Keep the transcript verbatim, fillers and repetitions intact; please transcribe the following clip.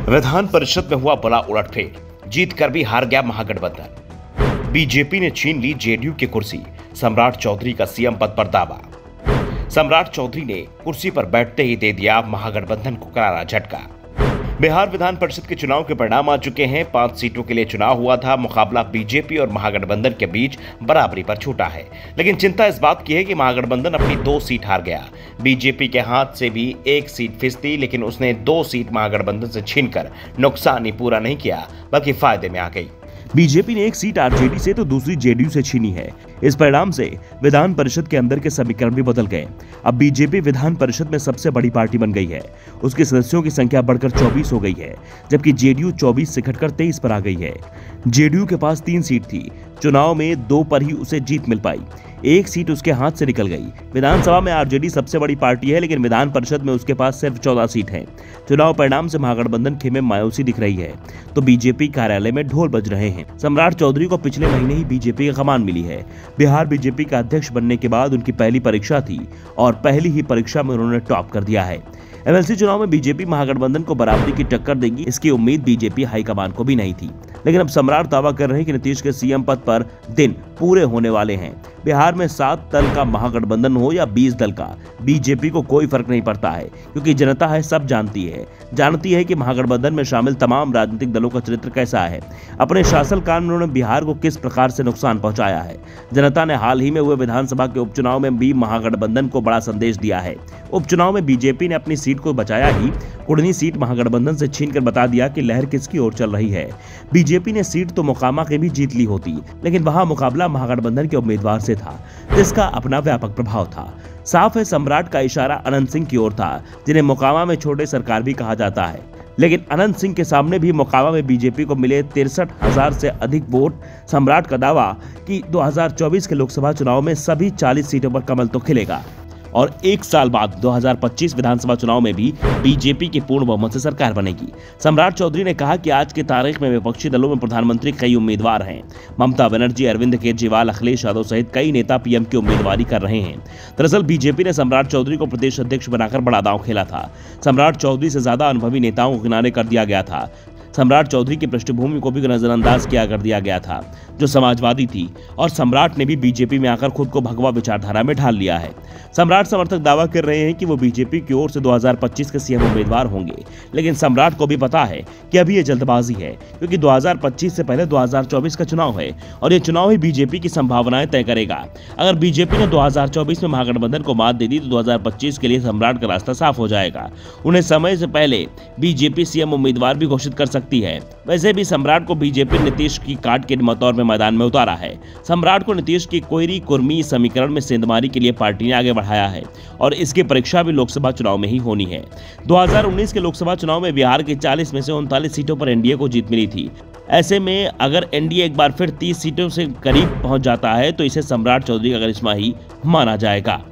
विधान परिषद में हुआ बड़ा उलटफेर, जीत कर भी हार गया महागठबंधन। बीजेपी ने छीन ली जेडीयू की कुर्सी, सम्राट चौधरी का सीएम पद पर दावा। सम्राट चौधरी ने कुर्सी पर बैठते ही दे दिया महागठबंधन को करारा झटका। बिहार विधान परिषद के चुनाव के परिणाम आ चुके हैं। पांच सीटों के लिए चुनाव हुआ था। मुकाबला बीजेपी और महागठबंधन के बीच बराबरी पर छूटा है, लेकिन चिंता इस बात की है कि महागठबंधन अपनी दो सीट हार गया। बीजेपी के हाथ से भी एक सीट फिसली, लेकिन उसने दो सीट महागठबंधन से छीनकर नुकसान ही पूरा नहीं किया, बल्कि फायदे में आ गई। बीजेपी ने एक सीट आरजेडी से तो दूसरी जेडीयू से छीनी है। इस परिणाम से विधान परिषद के अंदर के समीकरण भी बदल गए। अब बीजेपी विधान परिषद में सबसे बड़ी पार्टी बन गई है। उसके सदस्यों की संख्या बढ़कर चौबीस हो गई है, जबकि जेडीयू चौबीस से घटकर तेईस पर आ गई है। जेडीयू के पास तीन सीट थी, चुनाव में दो पर ही उसे जीत मिल पाई, एक सीट उसके हाथ से निकल गई। विधानसभा में आरजेडी सबसे बड़ी पार्टी है, लेकिन विधान परिषद में उसके पास सिर्फ चौदह सीट हैं। चुनाव परिणाम से महागठबंधन खेमे मायूसी दिख रही है, तो बीजेपी कार्यालय में ढोल बज रहे हैं। सम्राट चौधरी को पिछले महीने ही बीजेपी की कमान मिली है। बिहार बीजेपी का अध्यक्ष बनने के बाद उनकी पहली परीक्षा थी और पहली ही परीक्षा में उन्होंने टॉप कर दिया है। एमएलसी चुनाव में बीजेपी महागठबंधन को बराबरी की टक्कर देगी, इसकी उम्मीद बीजेपी हाईकमान को भी नहीं थी। लेकिन अब सम्राट दावा कर रहे हैं कि नीतीश के सीएम पद पर दिन पूरे होने वाले हैं। बिहार में सात दल का महागठबंधन हो या बीस दल का, बीजेपी को कोई फर्क नहीं पड़ता है, क्योंकि जनता है सब जानती है जानती है कि महागठबंधन में शामिल तमाम राजनीतिक दलों का चरित्र कैसा है, अपने शासनकाल में उन्होंने बिहार को किस प्रकार से नुकसान पहुंचाया है। जनता ने हाल ही में हुए विधानसभा के उपचुनाव में भी महागठबंधन को बड़ा संदेश दिया है। उपचुनाव में बीजेपी ने अपनी सीट को बचाया ही कुढ़नी सीट महागठबंधन से छीनकर बता दिया कि लहर किसकी ओर चल रही है। बीजेपी ने सीट तो मोकामा के भी जीत ली होती, लेकिन वहां मुकाबला महागठबंधन के उम्मीदवार से था, जिसका अपना व्यापक प्रभाव था। साफ है, सम्राट का इशारा अनंत सिंह की ओर था, जिन्हें मोकामा में छोटे सरकार भी कहा जाता है। लेकिन अनंत सिंह के सामने भी मोकामा में बीजेपी को मिले तिरसठ हजार से अधिक वोट। सम्राट का दावा कि दो हज़ार चौबीस के लोकसभा चुनाव में सभी चालीस सीटों पर कमल तो खिलेगा और एक साल बाद दो हज़ार पच्चीस विधानसभा चुनाव में भी बीजेपी की पूर्ण बहुमत से सरकार बनेगी। सम्राट चौधरी ने कहा कि आज की तारीख में विपक्षी दलों में प्रधानमंत्री कई उम्मीदवार हैं। ममता बनर्जी, अरविंद केजरीवाल, अखिलेश यादव सहित कई नेता पीएम की उम्मीदवारी कर रहे हैं। दरअसल बीजेपी ने सम्राट चौधरी को प्रदेश अध्यक्ष बनाकर बड़ा दांव खेला था। सम्राट चौधरी से ज्यादा अनुभवी नेताओं को किनारे कर दिया गया था। सम्राट चौधरी की पृष्ठभूमि को भी नजरअंदाज किया कर दिया गया था, जो समाजवादी थी, और सम्राट ने भी बीजेपी में आकर खुद को भगवा विचारधारा में ढाल लिया है। सम्राट समर्थक दावा कर रहे हैं कि वो बीजेपी की ओर से दो हज़ार पच्चीस के सीएम उम्मीदवार होंगे, लेकिन सम्राट को भी पता है कि अभी ये जल्दबाजी है, क्योंकि दो हज़ार पच्चीस से पहले दो हज़ार चौबीस का चुनाव है और ये चुनाव ही बीजेपी की संभावनाएं तय करेगा। अगर बीजेपी ने दो हज़ार चौबीस में महागठबंधन को मात दे दी तो दो हज़ार पच्चीस के लिए सम्राट का रास्ता साफ हो जाएगा। उन्हें समय से पहले बीजेपी सीएम उम्मीदवार भी घोषित कर सकती है। वैसे भी सम्राट को बीजेपी नीतीश की काट के मतौर में मैदान में उतारा है। सम्राट को नीतीश की कोयरी कुर्मी समीकरण में सेंधमारी के लिए पार्टी ने आगे बढ़ाया है और इसकी परीक्षा भी लोकसभा चुनाव में ही होनी है। दो हज़ार उन्नीस के लोकसभा चुनाव में बिहार की चालीस में से उनतालीस सीटों पर एनडीए को जीत मिली थी। ऐसे में अगर एनडीए एक बार फिर तीस सीटों से करीब पहुंच जाता है तो इसे सम्राट चौधरी का करिश्मा ही माना जाएगा।